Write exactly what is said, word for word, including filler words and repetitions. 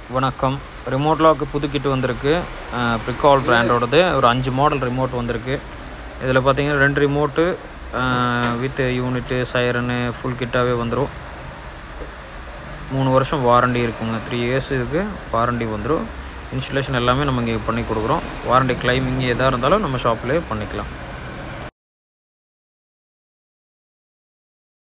வணக்கம். Remote lock புது kit வந்திருக்கு. ப்ரிகால் பிராண்டோடது. ஒரு அஞ்சு மாடல் ரிமோட் வந்திருக்கு. இதில் பார்த்தீங்கன்னா ரெண்டு remote with unit siren full கிட்டாகவே வந்துடும். மூணு வருஷம் வாரண்டி இருக்குங்க. த்ரீ இயர்ஸ் இதுக்கு வாரண்டி வந்துடும். இன்ஸ்டலேஷன் எல்லாமே நம்ம இங்கே பண்ணி கொடுக்குறோம். வாரண்டி கிளைமிங் எதாக இருந்தாலும் நம்ம ஷாப்லேயே பண்ணிக்கலாம்.